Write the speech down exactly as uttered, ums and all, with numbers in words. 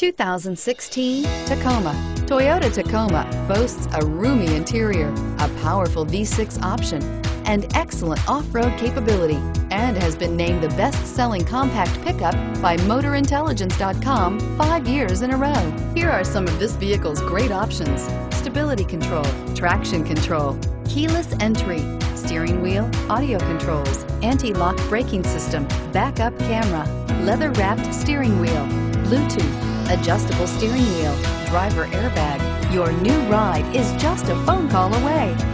two thousand sixteen Tacoma. Toyota Tacoma boasts a roomy interior, a powerful V six option, and excellent off-road capability, and has been named the best-selling compact pickup by Motor Intelligence dot com five years in a row. Here are some of this vehicle's great options: stability control, traction control, keyless entry, steering wheel audio controls, anti-lock braking system, backup camera, leather-wrapped steering wheel, Bluetooth, adjustable steering wheel, driver airbag. Your new ride is just a phone call away.